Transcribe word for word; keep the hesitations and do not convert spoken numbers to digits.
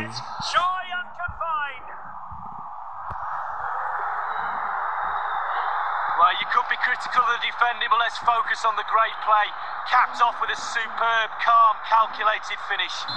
is. Joy unconfined. Well, you could be critical of the defending, but let's focus on the great play. Capped off with a superb, calm, calculated finish.